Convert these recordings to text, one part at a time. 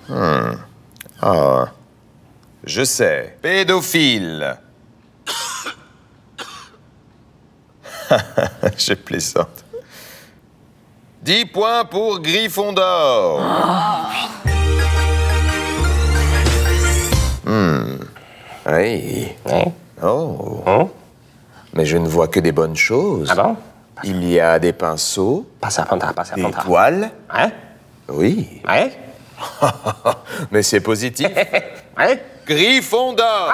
Ah, je sais. Pédophile. Je plaisante. 10 points pour Gryffondor. Oui. Oh. Mais je ne vois que des bonnes choses. Ah bon? Il y a des pinceaux, Pas Serpentard. des toiles. Hein? Oui. Ouais? Mais c'est positif. Ouais? Gryffondor.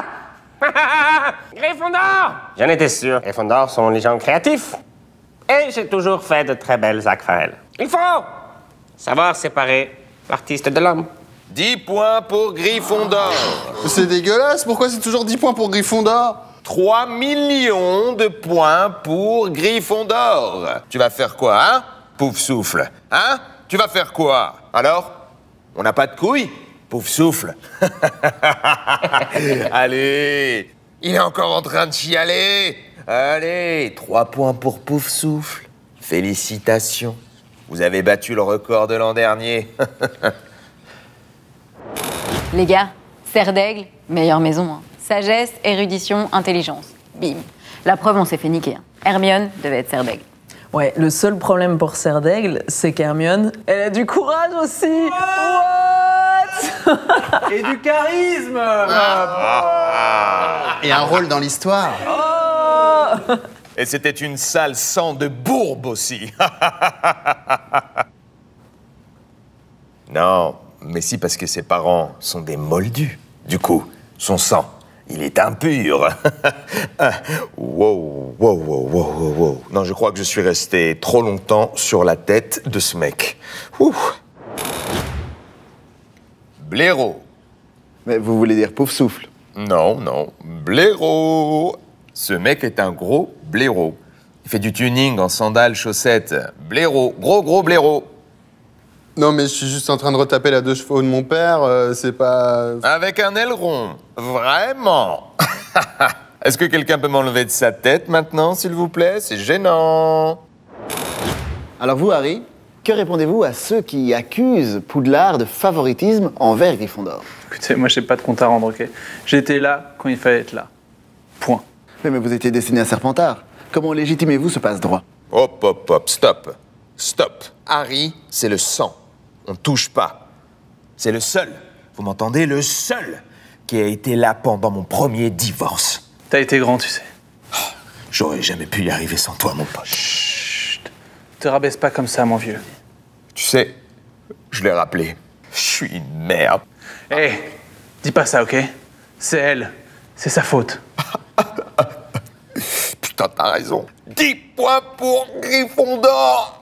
Gryffondor! J'en étais sûr. Gryffondor sont les gens créatifs. Et j'ai toujours fait de très belles aquarelles. Il faut savoir séparer l'artiste de l'homme. 10 points pour Gryffondor. C'est dégueulasse, pourquoi c'est toujours 10 points pour Gryffondor? 3 millions de points pour Gryffondor. Tu vas faire quoi, hein? Pouf souffle. Hein? Tu vas faire quoi? Alors? On n'a pas de couilles? Pouf souffle. Allez, il est encore en train de chialer. Allez, 3 points pour Pouf souffle. Félicitations. Vous avez battu le record de l'an dernier. Les gars, Serre d'Aigle, meilleure maison. Hein. Sagesse, érudition, intelligence. Bim. La preuve, on s'est fait niquer. Hein. Hermione devait être Serre d'Aigle. Ouais, le seul problème pour Serre d'Aigle, c'est qu'Hermione, elle a du courage aussi. What? Et du charisme. Et un rôle dans l'histoire. Et c'était une sale sang de bourbe aussi. Non, mais si, parce que ses parents sont des moldus. Du coup, son sang, il est impur. Wow. Non, je crois que je suis resté trop longtemps sur la tête de ce mec. Ouh. Blaireau. Mais vous voulez dire Pouf souffle? Non, blaireau. Ce mec est un gros blaireau. Il fait du tuning en sandales, chaussettes. Blaireau, gros blaireau. Non, mais je suis juste en train de retaper la 2 chevaux de mon père, c'est pas... Avec un aileron. Vraiment. Est-ce que quelqu'un peut m'enlever de sa tête maintenant, s'il vous plaît? C'est gênant. Alors vous, Harry, que répondez-vous à ceux qui accusent Poudlard de favoritisme envers Gryffondor? Écoutez, moi, j'ai pas de compte à rendre, ok? J'étais là quand il fallait être là. Point. Mais vous étiez destiné à Serpentard. Comment légitimez-vous ce passe-droit? Hop, stop. Harry, c'est le sang. On touche pas. C'est le seul, vous m'entendez, le seul qui a été là pendant mon premier divorce. T'as été grand, tu sais. J'aurais jamais pu y arriver sans toi, mon pote. Chut. Te rabaisse pas comme ça, mon vieux. Tu sais, je l'ai rappelé. Je suis une merde. Hé, dis pas ça, ok? C'est elle. C'est sa faute. Putain, t'as raison. 10 points pour Gryffondor.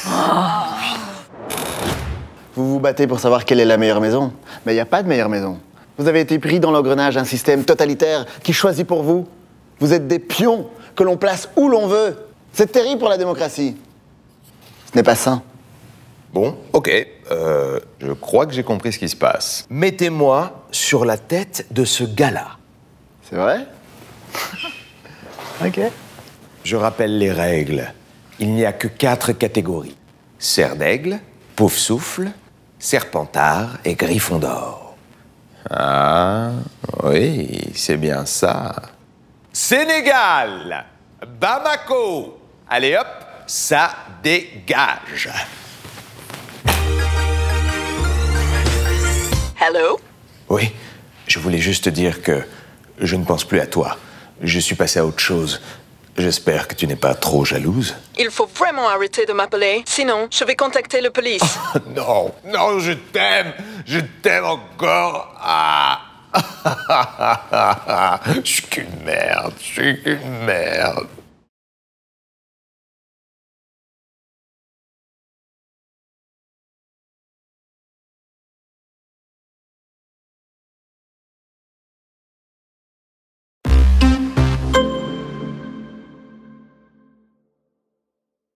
Vous vous battez pour savoir quelle est la meilleure maison. Mais il n'y a pas de meilleure maison. Vous avez été pris dans l'engrenage d'un système totalitaire qui choisit pour vous. Vous êtes des pions que l'on place où l'on veut. C'est terrible pour la démocratie. Ce n'est pas sain. Bon, ok. Je crois que j'ai compris ce qui se passe. Mettez-moi sur la tête de ce gars-là. C'est vrai? Ok. Je rappelle les règles. Il n'y a que 4 catégories. Serre d'Aigle, Pouf souffle, Serpentard et Gryffondor. Ah, oui, c'est bien ça. Sénégal, Bamako. Allez hop, ça dégage. Hello? Oui, je voulais juste te dire que je ne pense plus à toi. Je suis passé à autre chose. J'espère que tu n'es pas trop jalouse. Il faut vraiment arrêter de m'appeler, sinon je vais contacter la police. Non, je t'aime encore. Ah. Je suis qu'une merde.